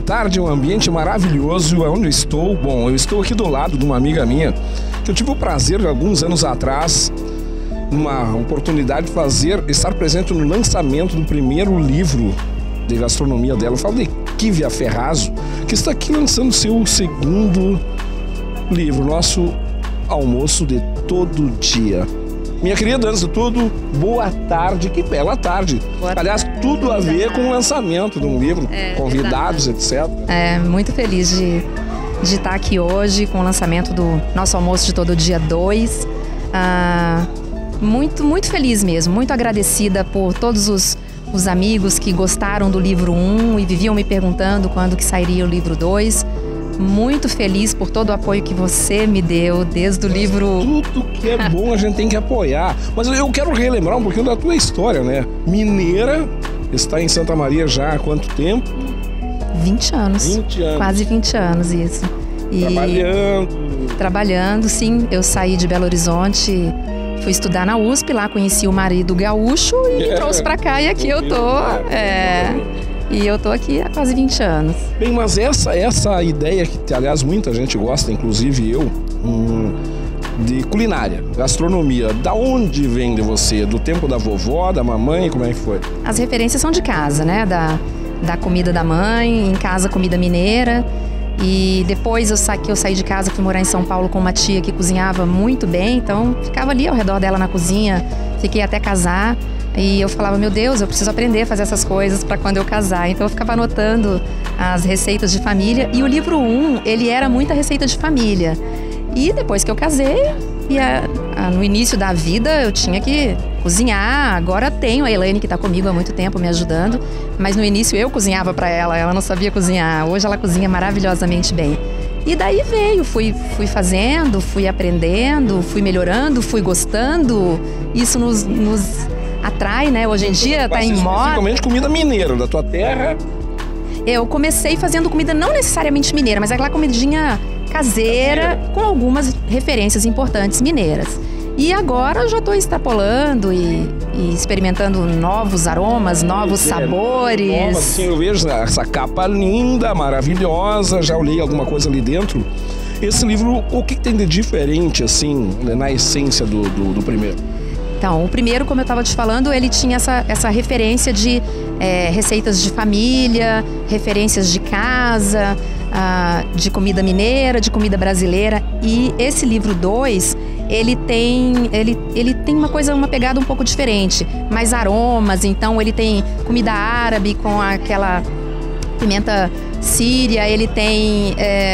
tarde, um ambiente maravilhoso. Onde eu estou? Bom, eu estou aqui do lado de uma amiga minha que eu tive o prazer, alguns anos atrás, uma oportunidade de estar presente no lançamento do primeiro livro de gastronomia dela. Eu falo de Kívia Ferrazzo, que está aqui lançando seu segundo livro, Nosso Almoço de Todo Dia. Minha querida, antes de tudo, boa tarde, que bela tarde. Aliás, tudo a ver com o lançamento de um livro, convidados, etc. Muito feliz de estar aqui hoje com o lançamento do Nosso Almoço de Todo Dia 2. Muito feliz mesmo, muito agradecida por todos os amigos que gostaram do livro 1 e viviam me perguntando quando que sairia o livro 2. Muito feliz por todo o apoio que você me deu desde o livro... Tudo que é bom a gente tem que apoiar. Mas eu quero relembrar um pouquinho da tua história, né? Mineira, está em Santa Maria já há quanto tempo? 20 anos. 20 anos. Quase 20 anos, isso. Trabalhando, sim. Eu saí de Belo Horizonte, fui estudar na USP, lá conheci o marido gaúcho e me trouxe pra cá e aqui eu tô. E eu tô aqui há quase 20 anos. Bem, mas essa ideia que, aliás, muita gente gosta, inclusive eu, de culinária, gastronomia, da onde vem de você? Do tempo da vovó, da mamãe, como é que foi? As referências são de casa, né? Da comida da mãe, em casa comida mineira. E depois eu saí de casa, fui morar em São Paulo com uma tia que cozinhava muito bem, então ficava ali ao redor dela na cozinha, fiquei até casar. E eu falava, meu Deus, eu preciso aprender a fazer essas coisas para quando eu casar. Então eu ficava anotando as receitas de família. E o livro 1, ele era muita receita de família. E depois que eu casei, no início da vida eu tinha que cozinhar. Agora tenho a Elaine que está comigo há muito tempo me ajudando. Mas no início eu cozinhava para ela não sabia cozinhar. Hoje ela cozinha maravilhosamente bem. E daí veio, fui fazendo, fui aprendendo, fui melhorando, fui gostando. Isso nos atrai, né? Hoje em dia tá em moda. Principalmente comida mineira, da tua terra. Eu comecei fazendo comida não necessariamente mineira, mas aquela comidinha caseira com algumas referências importantes mineiras. E agora eu já estou extrapolando e experimentando novos aromas, novos sabores. Sim, eu vejo essa capa linda, maravilhosa, já olhei alguma coisa ali dentro. Esse livro, o que tem de diferente, assim, na essência do primeiro? Então, o primeiro, como eu estava te falando, ele tinha essa referência de receitas de família, referências de casa, de comida mineira, de comida brasileira. E esse livro 2, ele tem uma pegada um pouco diferente, mais aromas. Então, ele tem comida árabe com aquela pimenta síria, ele tem...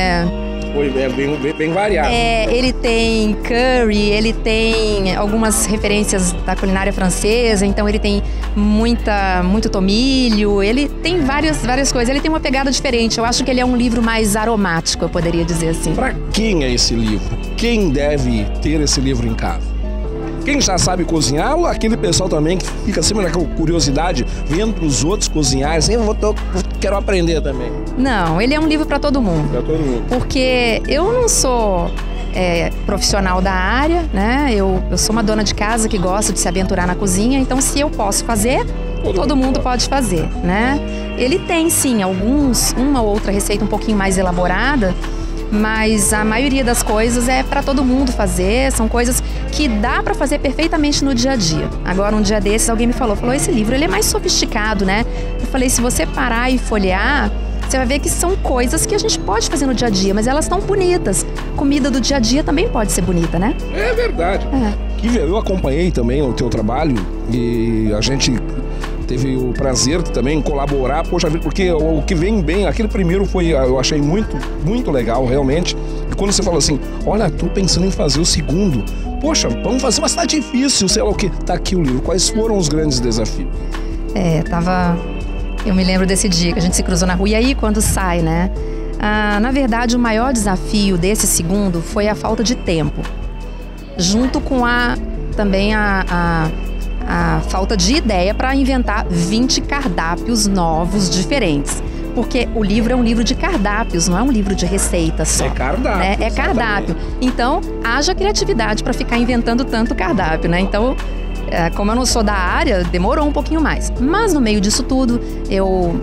bem variado. Ele tem curry, ele tem algumas referências da culinária francesa, então ele tem muito tomilho, ele tem várias coisas, ele tem uma pegada diferente. Eu acho que ele é um livro mais aromático, eu poderia dizer assim. Para quem é esse livro? Quem deve ter esse livro em casa? Quem já sabe cozinhar ou aquele pessoal também que fica sempre naquela curiosidade, vendo os outros cozinhar, assim, quero aprender também? Não, ele é um livro para todo mundo. Para todo mundo. Porque eu não sou profissional da área, né? Eu sou uma dona de casa que gosta de se aventurar na cozinha, então se eu posso fazer, todo mundo pode fazer, né? Ele tem sim uma ou outra receita um pouquinho mais elaborada, mas a maioria das coisas é para todo mundo fazer, são coisas que dá para fazer perfeitamente no dia a dia. Agora, um dia desses, alguém me falou, esse livro ele é mais sofisticado, né? Eu falei, se você parar e folhear, você vai ver que são coisas que a gente pode fazer no dia a dia, mas elas estão bonitas. Comida do dia a dia também pode ser bonita, né? É verdade. Kívia, eu acompanhei também o teu trabalho e a gente teve o prazer de também colaborar, porque o que vem bem, aquele primeiro eu achei muito, muito legal, realmente. E quando você falou assim, olha, tô pensando em fazer o segundo, poxa, vamos fazer, mas tá difícil, sei lá o que. Tá aqui o livro, quais foram os grandes desafios? Eu me lembro desse dia que a gente se cruzou na rua, e aí quando sai, né? Na verdade, o maior desafio desse segundo foi a falta de tempo, junto com também a falta de ideia para inventar 20 cardápios novos, diferentes. Porque o livro é um livro de cardápios, não é um livro de receitas só. É cardápio. Né? É cardápio. Então, haja criatividade para ficar inventando tanto cardápio, né? Então, como eu não sou da área, demorou um pouquinho mais. Mas no meio disso tudo, eu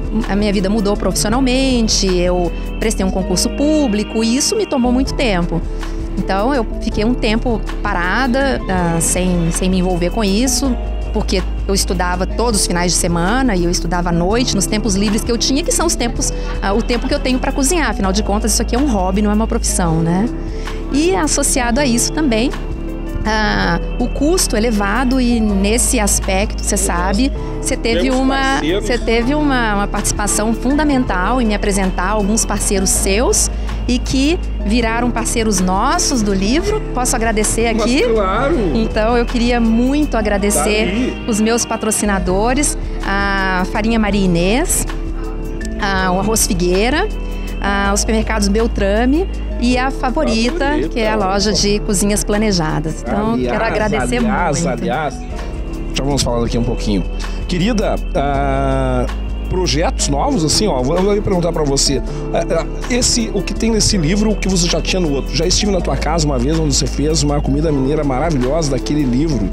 a minha vida mudou profissionalmente, eu prestei um concurso público e isso me tomou muito tempo. Então eu fiquei um tempo parada, sem me envolver com isso, porque eu estudava todos os finais de semana e eu estudava à noite, nos tempos livres que eu tinha, que são o tempo que eu tenho para cozinhar. Afinal de contas, isso aqui é um hobby, não é uma profissão, né? E associado a isso também, o custo elevado, e nesse aspecto, você sabe, você teve uma participação fundamental em me apresentar alguns parceiros seus e que viraram parceiros nossos do livro. Posso agradecer aqui? Mas claro! Então eu queria muito agradecer os meus patrocinadores, a Farinha Maria Inês, o Arroz Figueira, os supermercados Beltrame e a Favorita, que é a loja de cozinhas planejadas. Então, quero agradecer muito. Aliás, já vamos falar aqui um pouquinho. Querida, projetos novos, assim, ó, vou perguntar pra você. O que tem nesse livro, o que você já tinha no outro? Já estive na tua casa uma vez, onde você fez uma comida mineira maravilhosa daquele livro.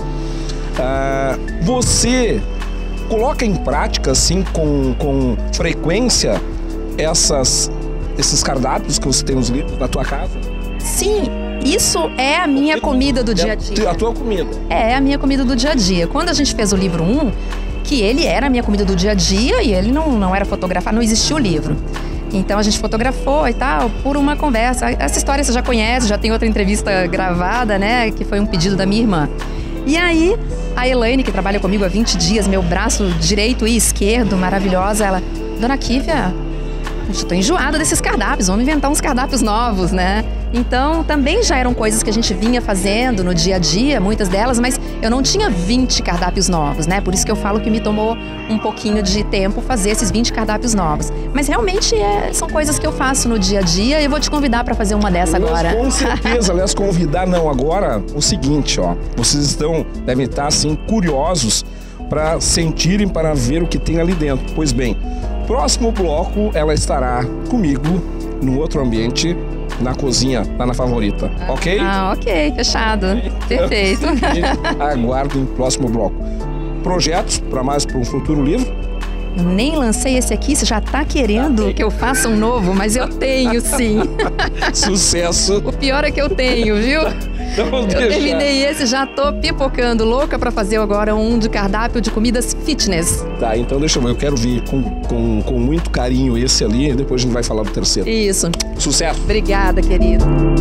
Você coloca em prática, assim, com frequência, esses cardápios que você tem nos livros na tua casa? Sim, isso é a minha comida do dia a dia. A tua comida? É a minha comida do dia a dia. Quando a gente fez o livro 1, que ele era a minha comida do dia a dia e ele não era fotografado, não existia o livro. Então a gente fotografou e tal, por uma conversa. Essa história você já conhece, já tem outra entrevista gravada, né, que foi um pedido da minha irmã. E aí, a Elaine, que trabalha comigo há 20 dias, meu braço direito e esquerdo, maravilhosa, ela: Dona Kívia, eu tô enjoada desses cardápios, vamos inventar uns cardápios novos, né? Então, também já eram coisas que a gente vinha fazendo no dia a dia, muitas delas, mas eu não tinha 20 cardápios novos, né? Por isso que eu falo que me tomou um pouquinho de tempo fazer esses 20 cardápios novos. Mas realmente são coisas que eu faço no dia a dia e eu vou te convidar para fazer uma dessa agora. Com certeza, aliás, convidar não agora, o seguinte, ó, vocês devem estar, assim, curiosos para sentirem, para ver o que tem ali dentro. Pois bem, próximo bloco ela estará comigo num outro ambiente, na cozinha, lá na Favorita, ok? Ok, fechado. Perfeito. Aguardem o próximo bloco. Projetos para um futuro livro? Eu nem lancei esse aqui, você já tá querendo que eu faça um novo, mas eu tenho sim. Sucesso! O pior é que eu tenho, viu? Eu terminei esse, já tô pipocando, louca pra fazer agora um de cardápio de comidas fitness. Tá, então deixa eu ver, eu quero vir com muito carinho esse ali, e depois a gente vai falar do terceiro. Isso. Sucesso! Obrigada, querido.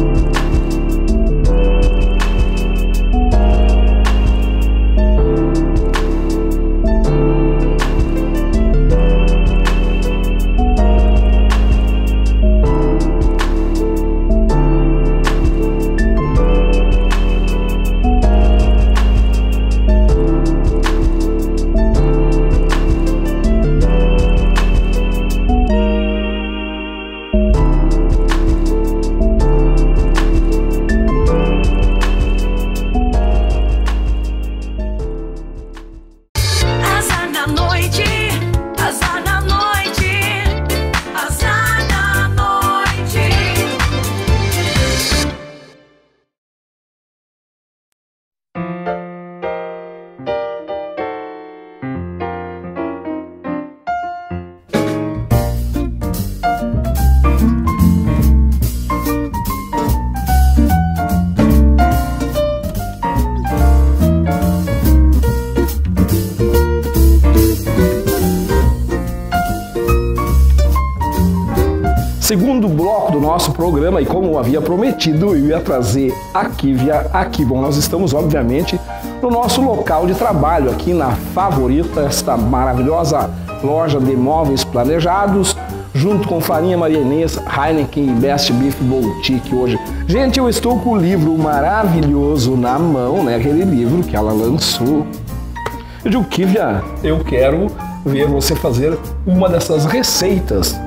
Segundo bloco do nosso programa, e como eu havia prometido, eu ia trazer a Kívia aqui. Bom, nós estamos, obviamente, no nosso local de trabalho, aqui na Favorita, esta maravilhosa loja de móveis planejados, junto com Farinha Maria Inês, Heineken e Best Beef Boutique hoje. Gente, eu estou com o livro maravilhoso na mão, né? Aquele livro que ela lançou. Eu digo, Kívia, eu quero ver você fazer uma dessas receitas.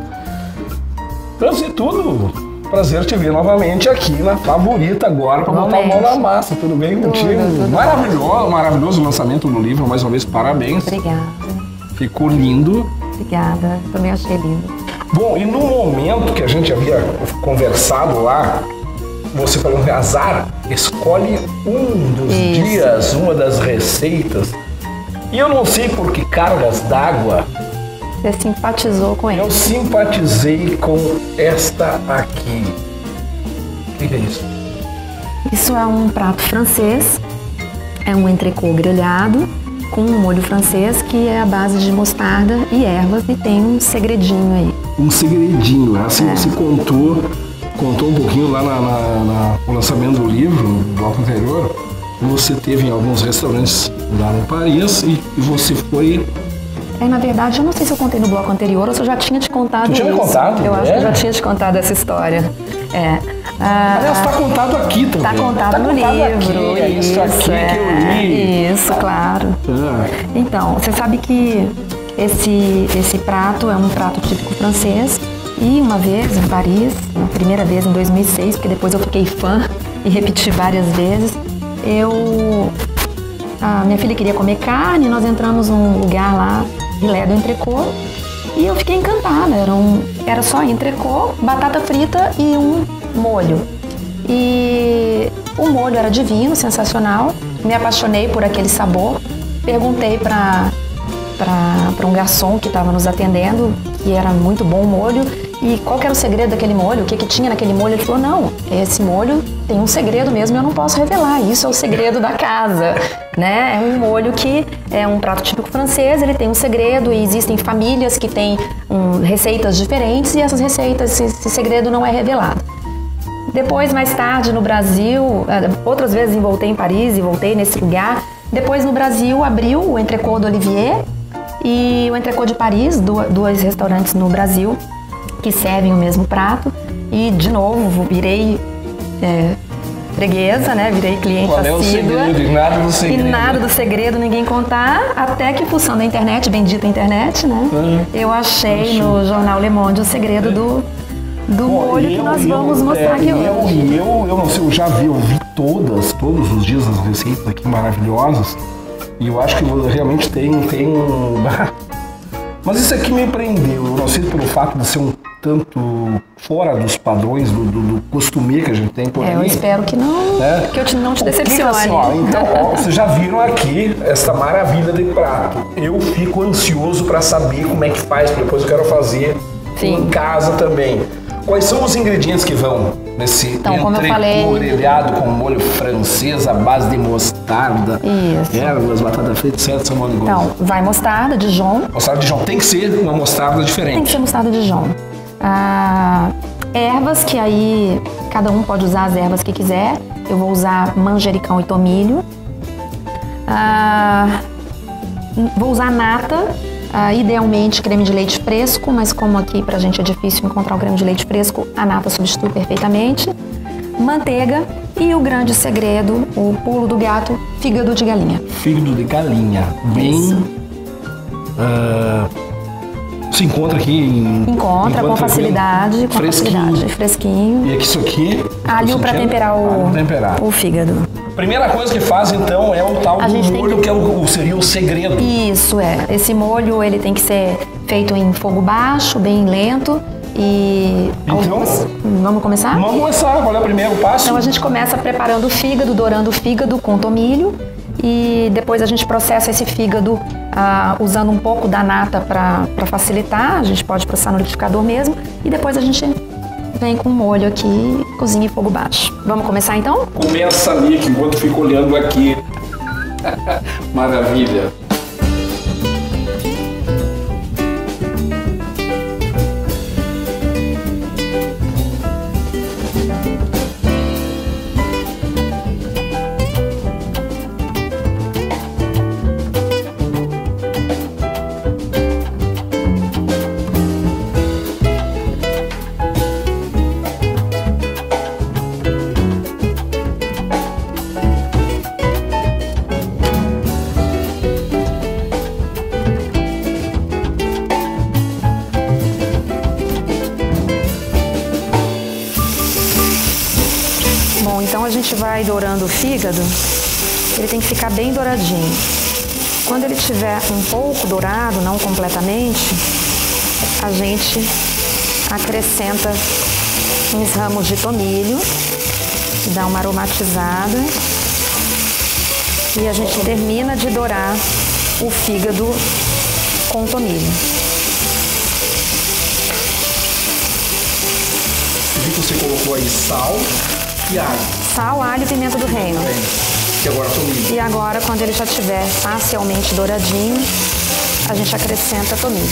Antes de tudo, prazer te ver novamente aqui na Favorita agora para botar a mão na massa. Tudo bem contigo? Tudo maravilhoso lançamento do livro, mais uma vez, parabéns. Obrigada. Ficou lindo. Obrigada, também achei lindo. Bom, e no momento que a gente havia conversado lá, você falou que azar, escolhe um dos dias, uma das receitas. E eu não sei por que cargas d'água Você simpatizou com ele. Eu simpatizei com esta aqui. O que é isso? Isso é um prato francês, é um entrecô grelhado com um molho francês que é a base de mostarda e ervas e tem um segredinho aí. Um segredinho, assim você contou um pouquinho lá no lançamento do livro, no bloco anterior. Você teve em alguns restaurantes lá em Paris e você foi... Na verdade, eu não sei se eu contei no bloco anterior ou se eu já tinha te contado isso. Tu tinha me contado? Eu acho que eu já tinha te contado essa história. Aliás, está contado aqui também. Está contado no livro. Aqui, é isso aqui que eu li. Isso, claro. Então, você sabe que esse prato é um prato típico francês. E uma vez em Paris, a primeira vez em 2006, porque depois eu fiquei fã e repeti várias vezes, a minha filha queria comer carne, nós entramos num lugar lá, filé do entrecô, e eu fiquei encantada. Era só entrecô, batata frita e um molho. E o molho era divino, sensacional. Me apaixonei por aquele sabor. Perguntei para um garçom que estava nos atendendo, que era muito bom o molho, e qual que era o segredo daquele molho, o que tinha naquele molho. Ele falou, não, esse molho tem um segredo mesmo, eu não posso revelar, isso é o segredo da casa, né? É um molho que é um prato típico francês, ele tem um segredo e existem famílias que têm receitas diferentes e essas receitas, esse segredo não é revelado. Depois, mais tarde, no Brasil, outras vezes voltei em Paris e voltei nesse lugar. Depois, no Brasil, abriu o entrecô do Olivier e o entrecô de Paris, dois restaurantes no Brasil que servem o mesmo prato. E, de novo, virei freguesa, né? Virei cliente assídua. Qual é o segredo? E nada do segredo. E nada do segredo, ninguém contar, até que, fuçando a internet, bendita internet, né? Eu achei no jornal Le Monde o segredo do molho que nós vamos mostrar aqui hoje. Eu não sei, eu vi todos os dias as receitas aqui maravilhosas, e eu acho que realmente tem mas isso aqui me prendeu, eu não sei pelo fato de ser um tanto fora dos padrões do costume que a gente tem por aí. Eu espero que não, que eu não te decepcione. Assim, então, vocês já viram aqui essa maravilha de prato. Eu fico ansioso para saber como é que faz, porque depois eu quero fazer em casa também. Quais são os ingredientes que vão nesse entrecô grelhado com molho francês à base de mostarda, ervas, batata frita, etc. São uma negócio. Então, vai mostarda Dijon. Mostarda Dijon tem que ser uma mostarda diferente. Tem que ser mostarda Dijon. Ervas, que aí cada um pode usar as ervas que quiser. Eu vou usar manjericão e tomilho. Vou usar nata. Idealmente creme de leite fresco, mas como aqui pra gente é difícil encontrar o creme de leite fresco, a nata substitui perfeitamente. Manteiga e o grande segredo, o pulo do gato, fígado de galinha. Fígado de galinha, bem... se encontra aqui Encontra com facilidade, fresquinho. E aqui isso aqui... Alho para temperar o fígado. Primeira coisa que faz, então, é o tal do molho, que seria o segredo. Isso, Esse molho, ele tem que ser feito em fogo baixo, bem lento. E... Então, vamos começar? Vamos começar. Qual é o primeiro passo? Então, a gente começa preparando o fígado, dourando o fígado com tomilho. E depois a gente processa esse fígado usando um pouco da nata para facilitar. A gente pode processar no liquidificador mesmo. E depois a gente vem com o molho aqui, cozinha em fogo baixo. Vamos começar então? Começa ali, que enquanto eu fico olhando aqui. Maravilha. Então a gente vai dourando o fígado, ele tem que ficar bem douradinho. Quando ele estiver um pouco dourado, não completamente, a gente acrescenta uns ramos de tomilho, dá uma aromatizada e a gente termina de dourar o fígado com tomilho. você colocou aí sal e alho. Sal, alho e pimenta do reino. E agora tomilho. E agora, quando ele já estiver parcialmente douradinho, a gente acrescenta tomilho.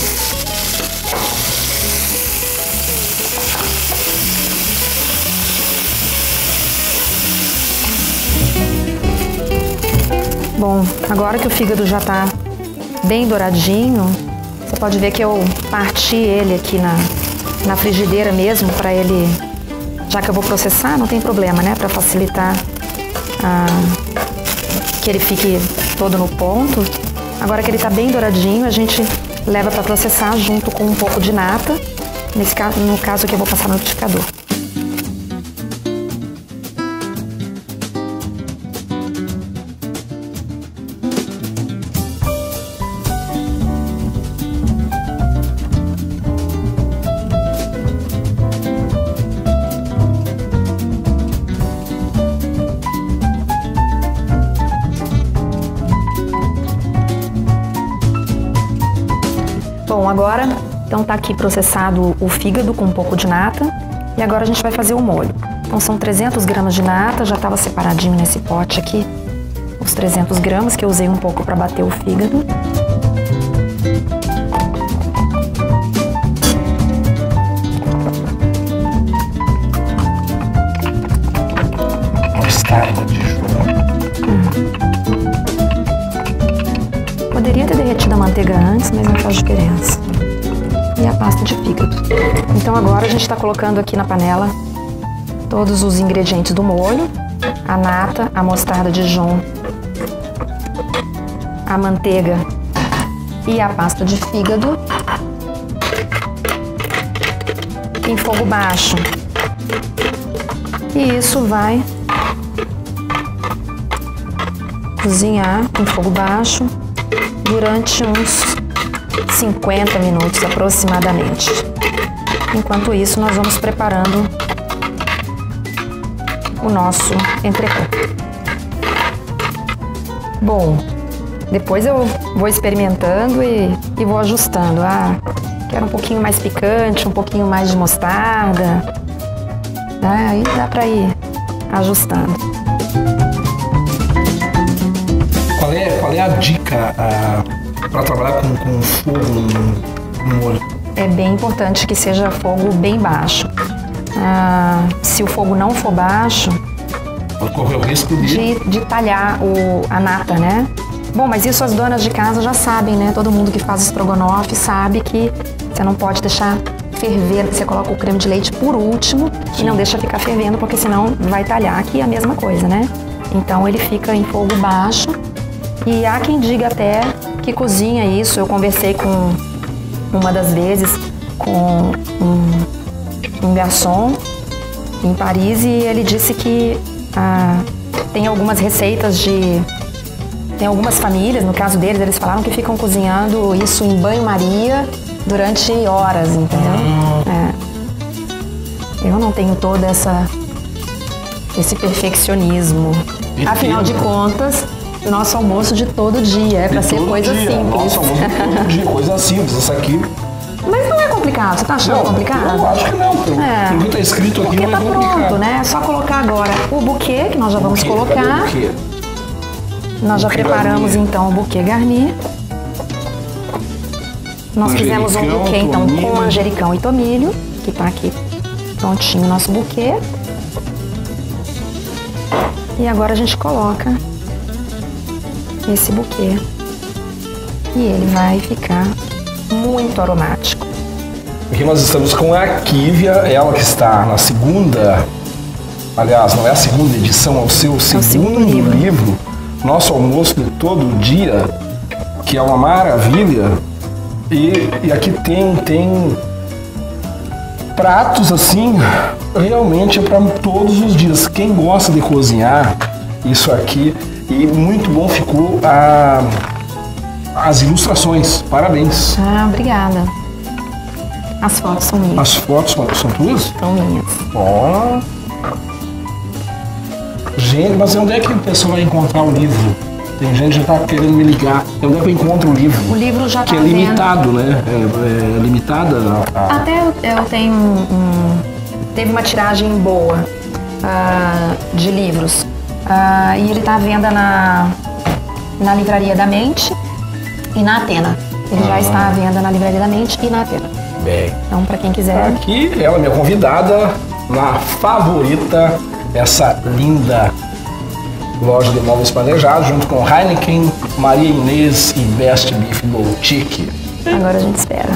Bom, agora que o fígado já tá bem douradinho, você pode ver que eu parti ele aqui na frigideira mesmo, para ele, já que eu vou processar, não tem problema, né? Para facilitar que ele fique todo no ponto. Agora que ele tá bem douradinho, a gente leva para processar junto com um pouco de nata. No caso aqui eu vou passar no liquidificador. Bom, agora, então tá aqui processado o fígado com um pouco de nata e agora a gente vai fazer o molho. Então são 300 gramas de nata, já estava separadinho nesse pote aqui, os 300 gramas que eu usei um pouco para bater o fígado. Mostarda de João. Poderia ter derretido a manteiga antes, mas não faz diferença. E a pasta de fígado. Então agora a gente está colocando aqui na panela todos os ingredientes do molho. A nata, a mostarda de Dijon, a manteiga e a pasta de fígado. Em fogo baixo. E isso vai cozinhar em fogo baixo durante uns 50 minutos aproximadamente. Enquanto isso, nós vamos preparando o nosso entrecô. Bom, depois eu vou experimentando e vou ajustando. Quero um pouquinho mais picante, um pouquinho mais de mostarda. Aí dá para ir ajustando. Qual é a dica para trabalhar com fogo no molho? É bem importante que seja fogo bem baixo. Se o fogo não for baixo, pode correr o risco de talhar a nata, né? Bom, mas isso as donas de casa já sabem, né? Todo mundo que faz estrogonofe sabe que você não pode deixar ferver. Você coloca o creme de leite por último. Sim. E não deixa ficar fervendo, porque senão vai talhar. Aqui é a mesma coisa, né? Então ele fica em fogo baixo. E há quem diga até que cozinha isso. Eu conversei com uma das vezes com um garçom em Paris e ele disse que tem algumas receitas tem algumas famílias, no caso deles, eles falaram que ficam cozinhando isso em banho-maria durante horas, entendeu? Eu não tenho todo esse perfeccionismo. Afinal de contas, nosso almoço de todo dia é para ser coisa simples. Nosso almoço de todo dia, coisa simples. Isso aqui. Mas não é complicado. Você tá achando complicado? Eu acho que não. Pelo que tá escrito aqui, porque não é tá complicado. Pronto, né? É só colocar agora o buquê, que nós já vamos colocar. Nós já preparamos então o buquê garni. Nós fizemos um buquê então com manjericão e tomilho, que tá aqui prontinho o nosso buquê. E agora a gente coloca esse buquê e ele vai ficar muito aromático. Aqui nós estamos com a Kívia, ela que está na segunda, aliás, não é a segunda edição, é o seu segundo livro, Nosso Almoço de Todo Dia, que é uma maravilha. E aqui tem pratos assim, realmente é para todos os dias. Quem gosta de cozinhar, isso aqui. E muito bom ficou as ilustrações. Parabéns. Obrigada. As fotos são minhas. As fotos são tuas? São minhas. Ó. Gente, mas onde é que o pessoal vai encontrar o livro? Tem gente que já tá querendo me ligar. Onde é que eu encontro o livro? O livro já que tá é limitado, né? É limitada Até eu tenho teve uma tiragem boa de livros. E ele está à venda na Livraria da Mente e na Atena. Ele já está à venda na Livraria da Mente e na Atena. Bem. Então, para quem quiser. Aqui, ela, minha convidada, na Favorita, essa linda loja de móveis planejados, junto com Heineken, Maria Inês e Best Beef Boutique. Agora a gente espera.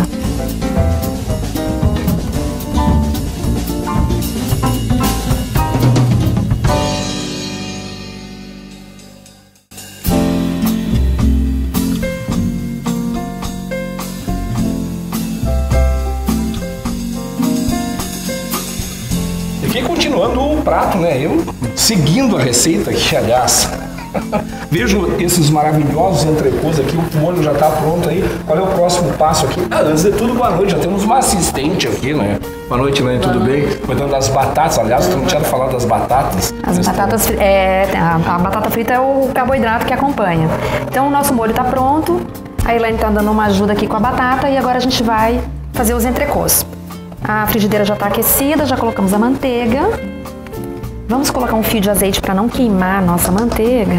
E continuando o prato, né? Eu seguindo a receita aqui, aliás. Vejo esses maravilhosos entrecôs aqui, o molho já está pronto aí. Qual é o próximo passo aqui? Antes de tudo, boa noite. Já temos uma assistente aqui, né? Boa noite, Elaine, tudo bem? Cuidando das batatas, aliás, tu não tinha falado das batatas. As batatas, a batata frita é o carboidrato que acompanha. Então o nosso molho está pronto, a Elaine está dando uma ajuda aqui com a batata e agora a gente vai fazer os entrecôs. A frigideira já está aquecida, já colocamos a manteiga. Vamos colocar um fio de azeite para não queimar a nossa manteiga.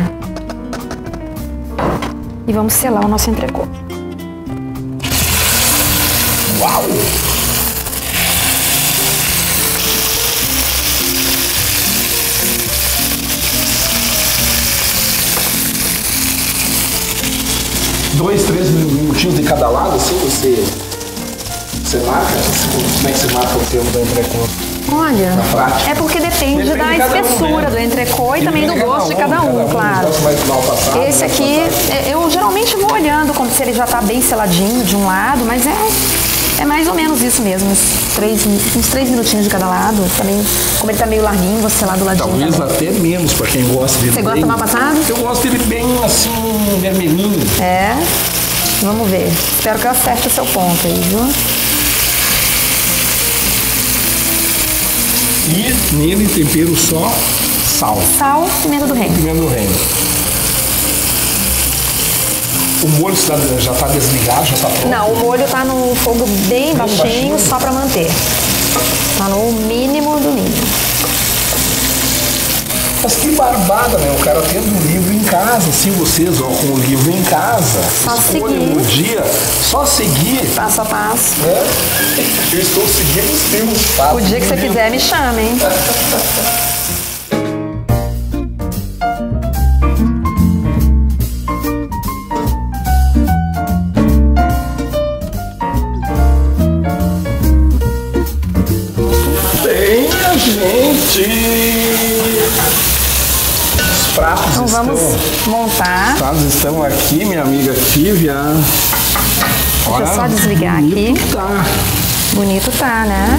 E vamos selar o nosso entrecô. Uau! Dois, 3 minutinhos de cada lado, assim você marca? Como é que você marca o tempo do entrecô? Olha, é porque depende da espessura do entrecô e também do gosto de cada um, claro. Esse aqui, eu geralmente vou olhando como se ele já está bem seladinho de um lado, mas é mais ou menos isso mesmo, uns 3 minutinhos de cada lado. Também, como ele está meio larguinho, vou selar do ladinho. Talvez também. Até menos para quem gosta dele. Você gosta mal passado? Eu gosto dele bem assim, vermelhinho. É, vamos ver. Espero que eu acerte o seu ponto aí, viu? E nele tempero só sal. Sal, pimenta do reino. Pimenta do reino. O molho já está desligado, já está pronto? Não, o molho está no fogo bem baixinho, só para manter. Está no mínimo do mínimo. Mas que barbada, né? O cara tendo um livro em casa, assim, vocês, ó, com o livro em casa. Só escolha seguir. um dia, só seguir. Passo a passo. Né? Eu estou seguindo os teus passos. O dia que você quiser, me chama, hein? Bem, a gente... Os pratos Então vamos montar. Os pratos estão aqui, minha amiga Tívia. Deixa eu só desligar aqui. Tá. Bonito tá, né?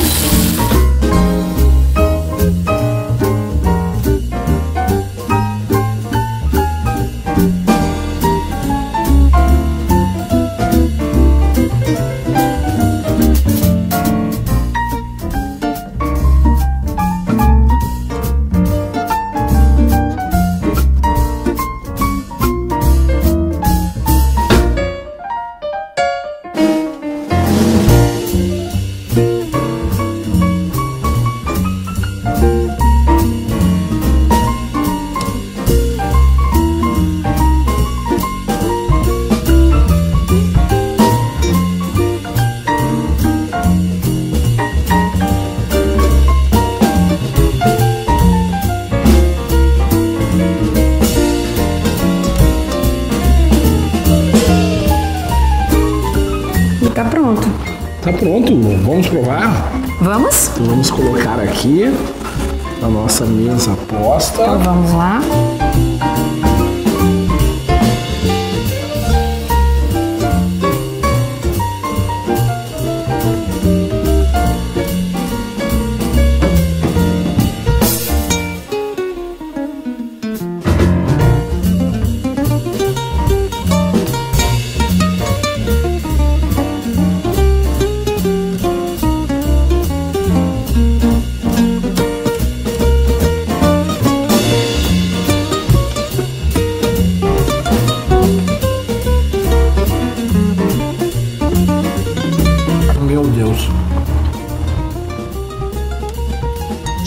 Tá pronto. Tá pronto, vamos provar? Vamos? Então vamos colocar aqui na nossa mesa posta. Então vamos lá.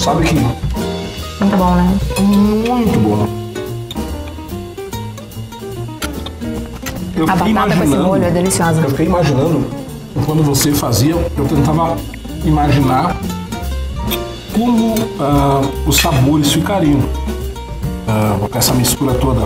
Sabe que... Muito bom, né? Muito bom. A batata com esse molho é deliciosa. Eu fiquei imaginando, quando você fazia, eu tentava imaginar como os sabores ficariam com essa mistura toda.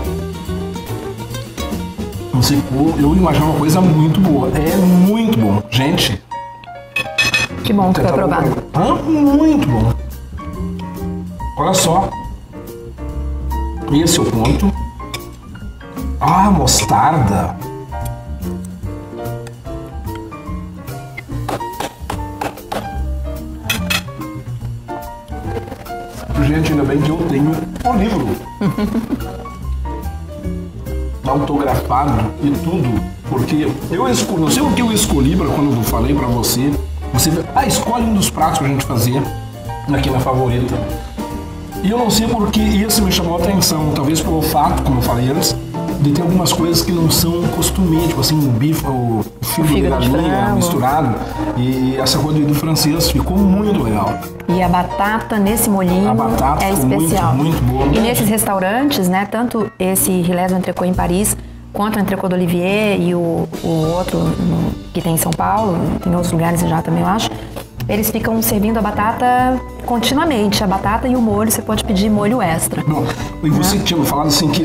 Eu imaginava uma coisa muito boa. É muito bom. Gente... Que bom que foi aprovado. Muito bom. Olha só. Esse é o ponto. Mostarda. Gente, ainda bem que eu tenho o livro. Autografado e tudo. Porque eu escolhi, não sei o que eu escolhi para quando eu falei para você. Você escolhe um dos pratos pra gente fazer aqui na Favorita. E eu não sei porque isso me chamou a atenção. Talvez pelo fato, como eu falei antes, de ter algumas coisas que não são costumes, tipo assim, o bife, o fígado de galinha misturado. E essa coisa do francês ficou muito legal. E a batata nesse molhinho é especial. Muito boa. E nesses restaurantes, né, tanto esse Hilés Entrecôte em Paris, quanto o Entrecôte d'Olivier e o outro que tem em São Paulo, tem outros lugares já também, eu acho, eles ficam servindo a batata continuamente. A batata e o molho, você pode pedir molho extra. Bom, e você tinha falado assim que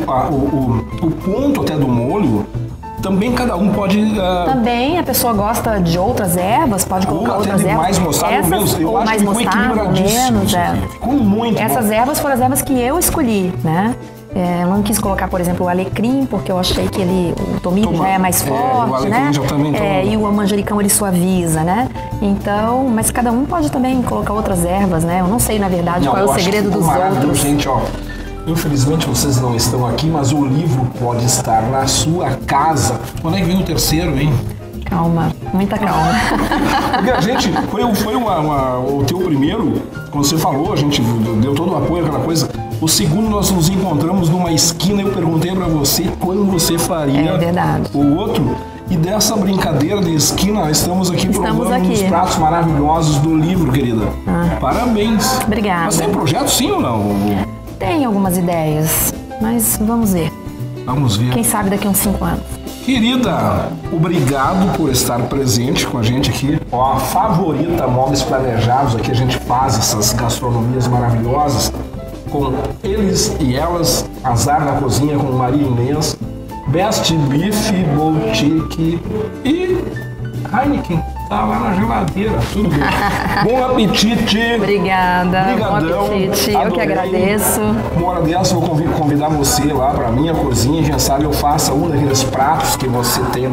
o ponto até do molho, também cada um pode... Também a pessoa gosta de outras ervas, pode colocar outras ervas. Mais mostarda ou menos. Eu acho mais que ficou equilibradíssimo. Ficou muito Essas ervas foram as ervas que eu escolhi, né? Eu não quis colocar, por exemplo, o alecrim, porque eu achei que o tomilho já é mais forte, né? Já também e o manjericão ele suaviza, né? Então, mas cada um pode também colocar outras ervas, né? Eu não sei, na verdade, qual é o segredo dos outros. Gente, infelizmente vocês não estão aqui, mas o livro pode estar na sua casa. Quando é que vem o terceiro, hein? Calma, muita calma. Porque a gente, foi o teu primeiro, quando você falou, a gente deu todo o apoio, aquela coisa. O segundo, nós nos encontramos numa esquina, eu perguntei pra você quando você faria o outro. E dessa brincadeira de esquina, estamos aqui provando uns pratos maravilhosos do livro, querida. Parabéns. Obrigada. Mas tem projeto sim ou não? Tem algumas ideias, mas vamos ver. Vamos ver. Quem sabe daqui a uns 5 anos. Querida, obrigado por estar presente com a gente aqui. A Favorita Móveis Planejados, aqui a gente faz essas gastronomias maravilhosas com eles e elas, Azar na Cozinha com Maria Inês, Best Beef Boutique e Heineken. Tá lá na geladeira, tudo bem. Bom apetite. Obrigada. Brigadão. Bom apetite. Eu que agradeço. Uma hora dessa eu vou convidar você lá pra minha cozinha. Quem sabe eu faça um daqueles pratos que você tem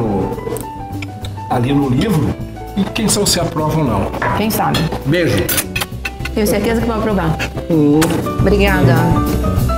ali no livro. E quem sabe você aprova ou não. Quem sabe. Beijo. Tenho certeza que vou aprovar. Obrigada.